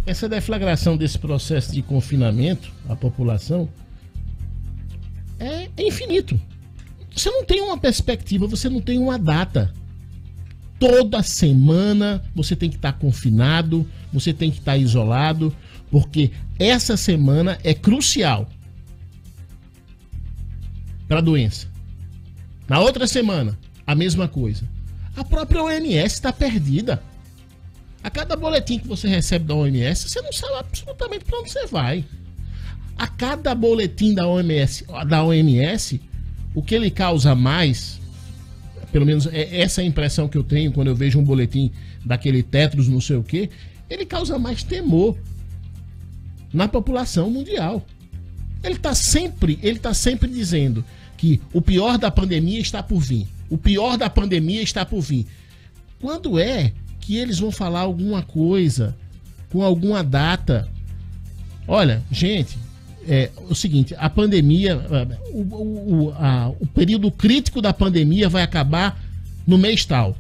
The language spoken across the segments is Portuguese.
essa deflagração desse processo de confinamento à população é infinito. Você não tem uma perspectiva, você não tem uma data. Toda semana você tem que estar confinado, você tem que estar isolado, porque essa semana é crucial para a doença. Na outra semana, a mesma coisa. A própria OMS está perdida. A cada boletim que você recebe da OMS, você não sabe absolutamente para onde você vai. A cada boletim da OMS, o que ele causa mais, pelo menos é essa a impressão que eu tenho quando eu vejo um boletim daquele Tetros não sei o quê, ele causa mais temor na população mundial. Ele está sempre dizendo que o pior da pandemia está por vir. O pior da pandemia está por vir. Quando é que eles vão falar alguma coisa com alguma data? Olha, gente, o seguinte, a pandemia, o período crítico da pandemia vai acabar no mês tal.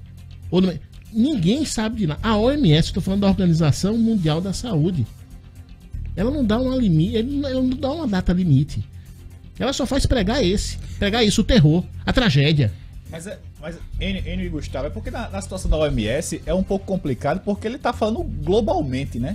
Ninguém sabe de nada. A OMS, estou falando da Organização Mundial da Saúde, ela não dá uma limite, ela não dá uma data limite. Ela só faz pregar isso, o terror, a tragédia. Mas Enio e Gustavo, é porque na situação da OMS é um pouco complicado, porque ele está falando globalmente, né?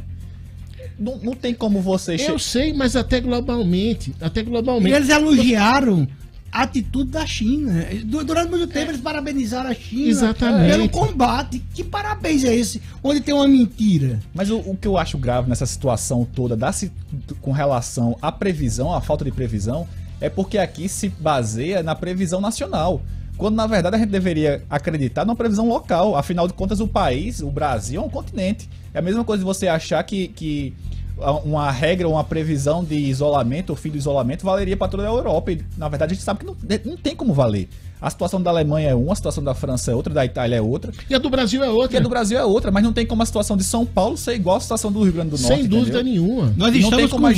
Não tem como você... Eu sei, mas até globalmente. E eles elogiaram a atitude da China. Durante muito tempo eles parabenizaram a China. Exatamente. Pelo combate. Que parabéns é esse? Onde tem uma mentira. Mas o que eu acho grave nessa situação toda, com relação à previsão, à falta de previsão, é porque aqui se baseia na previsão nacional. Quando na verdade a gente deveria acreditar numa previsão local. Afinal de contas, o país, o Brasil, é um continente. É a mesma coisa de você achar que uma regra, uma previsão de isolamento, ou fim do isolamento, valeria para toda a Europa. E na verdade a gente sabe que não tem como valer. A situação da Alemanha é uma, a situação da França é outra, da Itália é outra. E a do Brasil é outra. Mas não tem como a situação de São Paulo ser igual à situação do Rio Grande do Norte. Sem dúvida nenhuma. Nós estamos com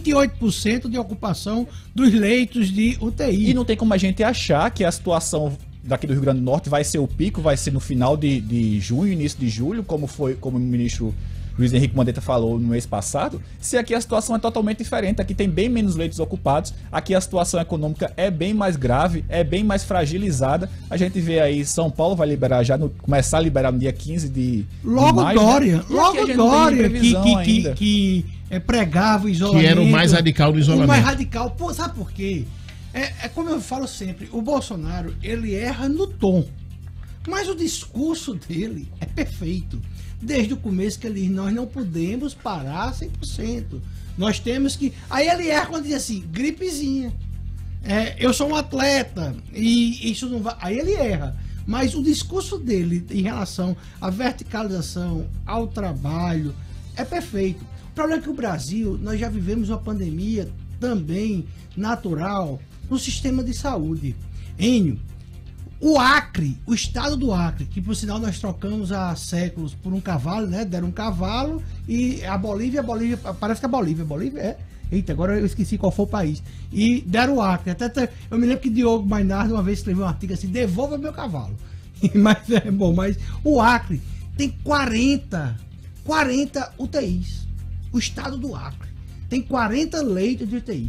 28% de ocupação dos leitos de UTI. E não tem como a gente achar que a situação daqui do Rio Grande do Norte vai ser o pico, vai ser no final de junho, início de julho, como o ministro Luiz Henrique Mandetta falou no mês passado, se aqui a situação é totalmente diferente. Aqui tem bem menos leitos ocupados, aqui a situação econômica é bem mais grave, é bem mais fragilizada. A gente vê aí, São Paulo vai liberar começar a liberar no dia 15 de maio. Dória, né? Logo Dória, que pregava o isolamento. Que era o mais radical do isolamento. O mais radical. Pô, sabe por quê? É como eu falo sempre, o Bolsonaro, ele erra no tom, mas o discurso dele é perfeito. Desde o começo que ele diz, nós não podemos parar 100%. Nós temos que... Aí ele erra quando diz assim, gripezinha. Eu sou um atleta e isso não vai... Aí ele erra. Mas o discurso dele em relação à verticalização, ao trabalho, é perfeito. O problema é que o Brasil, nós já vivemos uma pandemia também natural no sistema de saúde. Enio, o Acre, o estado do Acre, que por sinal nós trocamos há séculos por um cavalo, né? Deram um cavalo e a Bolívia, parece que a Bolívia é. Eita, agora eu esqueci qual foi o país. E deram o Acre. Até eu me lembro que Diogo Mainardi uma vez escreveu um artigo assim, devolva meu cavalo. Mas é bom, mas o Acre tem 40 UTIs. O estado do Acre tem 40 leitos de UTI.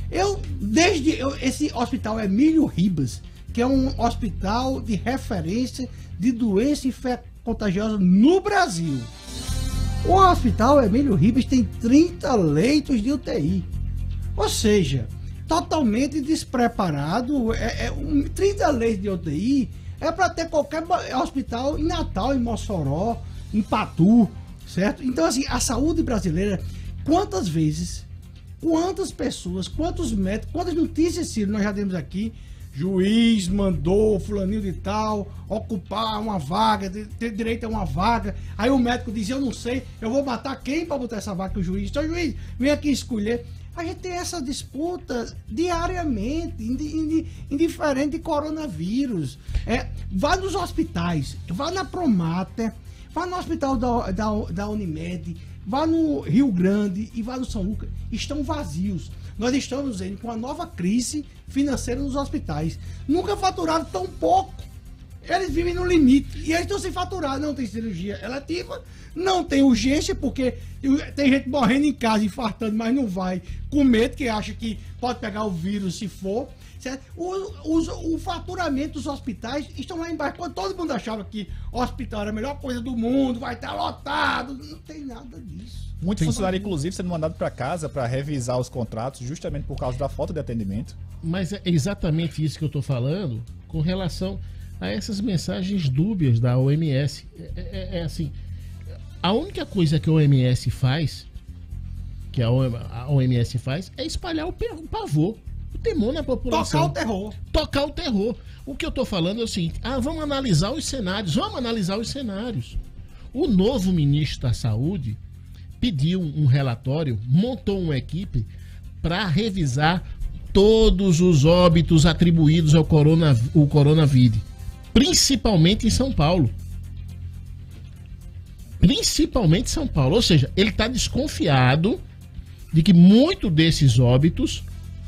Esse hospital Emílio Ribas, que é um hospital de referência de doença contagiosa no Brasil. O hospital Emílio Ribas tem 30 leitos de UTI. Ou seja, totalmente despreparado. 30 leitos de UTI é para ter qualquer hospital em Natal, em Mossoró, em Patu, certo? Então, assim, a saúde brasileira, quantas vezes, quantas pessoas, quantos médicos, quantas notícias, Ciro, nós já temos aqui. Juiz mandou fulaninho de tal ocupar uma vaga, ter direito a uma vaga. Aí o médico diz, eu não sei, eu vou matar quem para botar essa vaga? O juiz, então juiz, vem aqui escolher. A gente tem essa disputa diariamente, indiferente de coronavírus. Vá nos hospitais, vá na Promater, vá no hospital da Unimed, vá no Rio Grande e vá no São Lucas. Estão vazios. Nós estamos com uma nova crise financeira nos hospitais. Nunca faturaram tão pouco. eles vivem no limite e eles estão sem faturar. Não tem cirurgia eletiva, não tem urgência, porque tem gente morrendo em casa, infartando, mas não vai, com medo, que acha que pode pegar o vírus se for. Certo? O faturamento dos hospitais estão lá embaixo. Quando todo mundo achava que o hospital era a melhor coisa do mundo, vai estar lotado, não tem nada disso. Muitos funcionários, inclusive, sendo mandados para casa para revisar os contratos, justamente por causa da falta de atendimento. Mas é exatamente isso que eu estou falando com relação a essas mensagens dúbias da OMS. É assim, a única coisa que a OMS faz, a OMS faz, é espalhar o pavor, o temor na população. Tocar o terror. O que eu estou falando é o seguinte, vamos analisar os cenários. O novo ministro da Saúde pediu um relatório, montou uma equipe para revisar todos os óbitos atribuídos ao coronavírus, principalmente em São Paulo. Ou seja, ele está desconfiado de que muito desses óbitos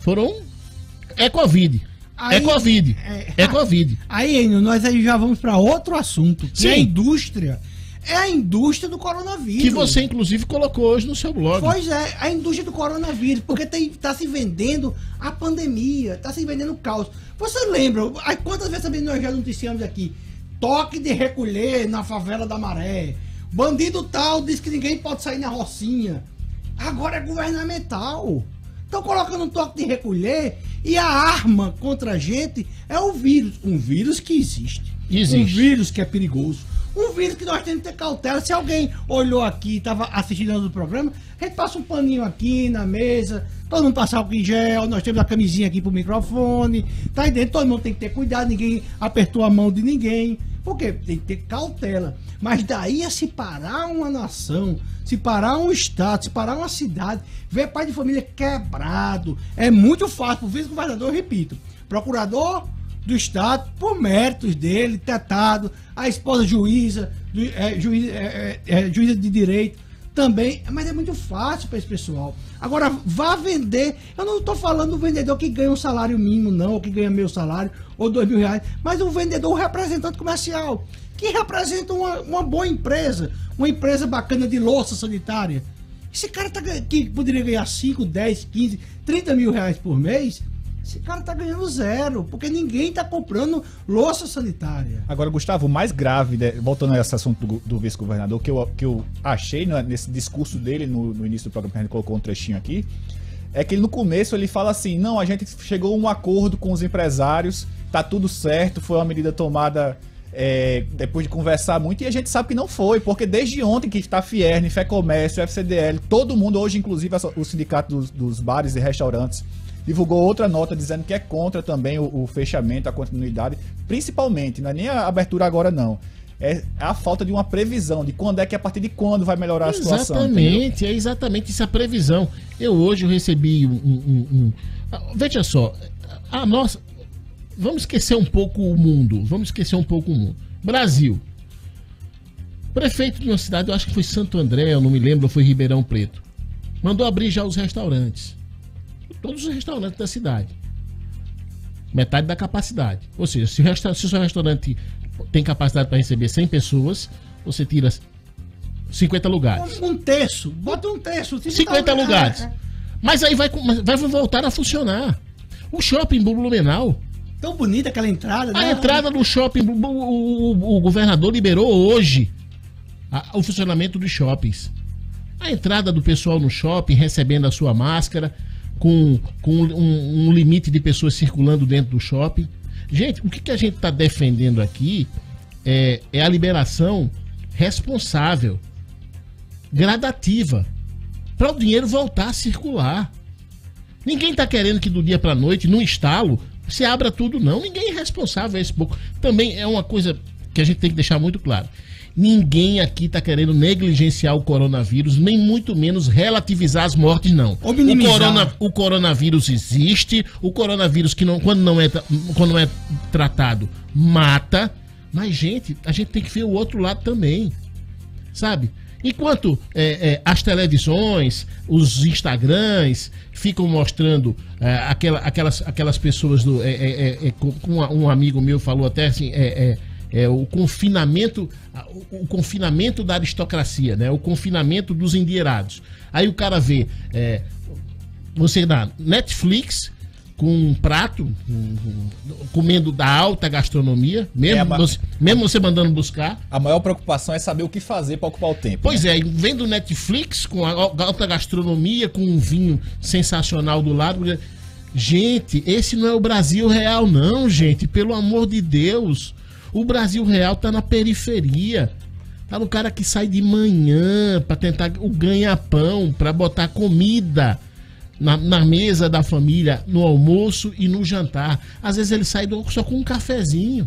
é Covid. É Covid. Aí, nós aí já vamos para outro assunto, que é a indústria. É a indústria do coronavírus. Que você, inclusive, colocou hoje no seu blog. Pois é, a indústria do coronavírus, porque tá se vendendo a pandemia, tá se vendendo o caos. Você lembra, quantas vezes também nós já noticiamos aqui, toque de recolher na favela da Maré, bandido tal diz que ninguém pode sair na Rocinha. Agora é governamental. Estão colocando um toque de recolher e a arma contra a gente é o vírus. Um vírus que existe. Um vírus que é perigoso. Um vírus que nós temos que ter cautela. Se alguém olhou aqui e estava assistindo o programa, a gente passa um paninho aqui na mesa, todo mundo passa álcool em gel, nós temos a camisinha aqui pro microfone, tá aí dentro, todo mundo tem que ter cuidado, ninguém apertou a mão de ninguém. Por quê? Tem que ter cautela. Mas daí a se parar uma nação, se parar um estado, se parar uma cidade, ver pai de família quebrado, é muito fácil pro vice-governador, eu repito, procurador do estado, por méritos dele, tratado, a esposa juíza, juíza de direito também, mas é muito fácil para esse pessoal. Agora, vá vender, eu não estou falando do vendedor que ganha um salário mínimo não, ou que ganha meu salário, ou R$2.000, mas o vendedor, o representante comercial, que representa uma boa empresa, uma empresa bacana de louça sanitária. Esse cara que poderia ganhar 5, 10, 15, 30 mil reais por mês, esse cara tá ganhando zero, porque ninguém tá comprando louça sanitária. Agora, Gustavo, o mais grave, voltando a esse assunto do vice-governador, que eu achei nesse discurso dele no início do programa, que a gente colocou um trechinho aqui, é que no começo ele fala assim, não, a gente chegou a um acordo com os empresários, tá tudo certo, foi uma medida tomada depois de conversar muito, e a gente sabe que não foi, porque desde ontem que está a Fierne, FEComércio, FCDL, todo mundo, hoje inclusive o sindicato dos bares e restaurantes, divulgou outra nota dizendo que é contra também o fechamento, a continuidade, principalmente, não é nem a abertura agora não, é a falta de uma previsão, de quando é que a partir de quando vai melhorar a situação. Exatamente, é exatamente isso a previsão. Hoje eu recebi veja só, vamos esquecer um pouco o mundo, Brasil. Prefeito de uma cidade, eu acho que foi Santo André, eu não me lembro, ou foi Ribeirão Preto, mandou abrir já os restaurantes. Todos os restaurantes da cidade. Metade da capacidade. Ou seja, se o seu restaurante tem capacidade para receber 100 pessoas, você tira 50 lugares. Bota um terço. 50 lugares. Mas aí vai voltar a funcionar. O shopping Blumenau. Tão bonita aquela entrada, né? A entrada do shopping, o governador liberou hoje o funcionamento dos shoppings. A entrada do pessoal no shopping, recebendo a sua máscara, com um limite de pessoas circulando dentro do shopping. Gente, o que a gente está defendendo aqui é a liberação responsável, gradativa, para o dinheiro voltar a circular. Ninguém está querendo que do dia para a noite, num estalo, se abra tudo, não. Ninguém é responsável a esse pouco. Também é uma coisa que a gente tem que deixar muito claro. Ninguém aqui está querendo negligenciar o coronavírus, nem muito menos relativizar as mortes, não. O coronavírus existe, o coronavírus que quando não é tratado, mata. Mas, gente, a gente tem que ver o outro lado também, sabe? Enquanto as televisões, os Instagrams ficam mostrando aquelas pessoas como um amigo meu falou até assim, o confinamento da aristocracia, né? O confinamento dos endinheirados. Aí o cara vê você na Netflix com um prato, comendo da alta gastronomia, mesmo você mandando buscar. A maior preocupação é saber o que fazer para ocupar o tempo. Pois é, vendo Netflix com a alta gastronomia, com um vinho sensacional do lado. Gente, esse não é o Brasil real não, gente, pelo amor de Deus. O Brasil real tá na periferia. Tá no cara que sai de manhã pra tentar o ganha-pão, pra botar comida na mesa da família, no almoço e no jantar. Às vezes ele sai só com um cafezinho.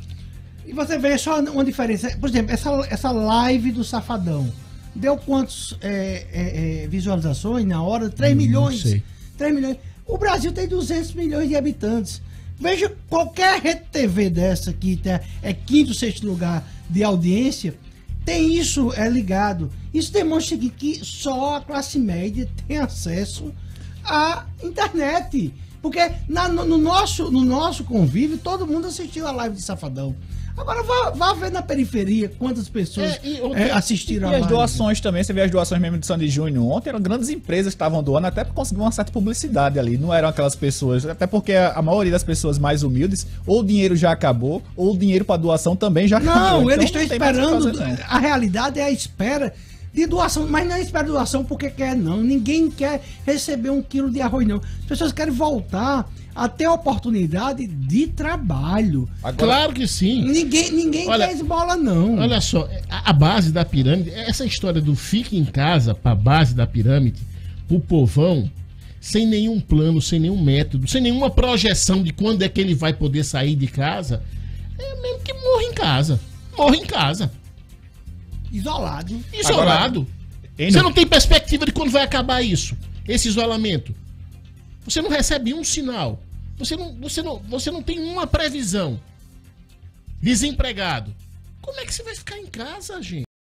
E você vê só uma diferença. Por exemplo, essa live do Safadão deu quantas visualizações na hora? 3 milhões. Não sei. 3 milhões. O Brasil tem 200 milhões de habitantes. Veja qualquer rede TV dessa que é quinto, sexto lugar de audiência, tem isso ligado. Isso demonstra que só a classe média tem acesso à internet. Porque no nosso convívio, todo mundo assistiu a live de Safadão. Agora vá ver na periferia quantas pessoas assistiram a live. E as live. doações também, você vê as doações mesmo de Sandy Júnior ontem, eram grandes empresas que estavam doando até para conseguir uma certa publicidade ali. Não eram aquelas pessoas, até porque a maioria das pessoas mais humildes, ou o dinheiro já acabou, ou o dinheiro para doação também já acabou. Não, então, eles estão esperando. Fazer, a realidade é a espera de doação, mas não é espera de doação porque quer, não. Ninguém quer receber 1 quilo de arroz, não. As pessoas querem voltar a ter oportunidade de trabalho. Agora, claro que sim. Ninguém quer esmola, não. Olha só, a base da pirâmide, essa história do fique em casa para a base da pirâmide, o povão, sem nenhum plano, sem nenhum método, sem nenhuma projeção de quando é que ele vai poder sair de casa, é mesmo que morre em casa. Morre em casa. Isolado. Agora, você não tem perspectiva de quando vai acabar isso, esse isolamento. Você não recebe um sinal. Você não tem uma previsão. Desempregado. Como é que você vai ficar em casa, gente?